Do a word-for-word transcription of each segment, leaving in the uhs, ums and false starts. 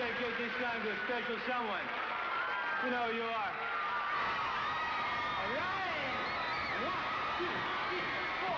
dedicate this song to a special someone. You know who you are. All right. One, two, three, four.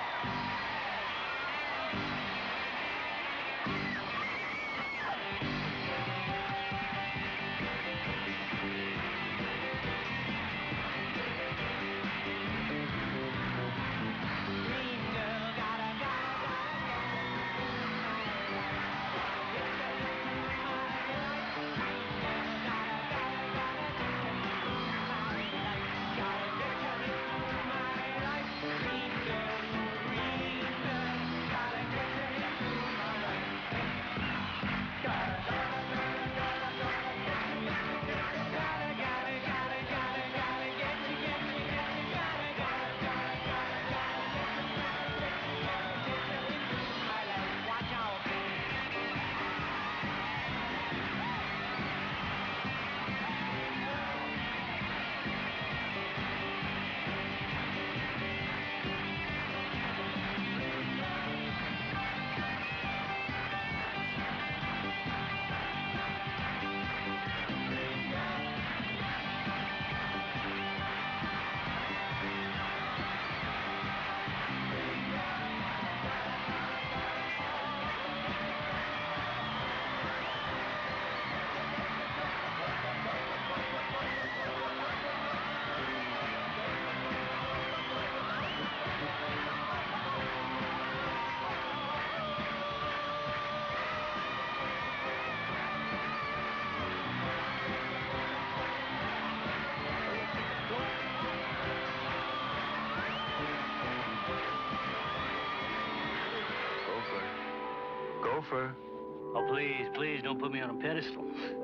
Gopher. Oh, please, please don't put me on a pedestal.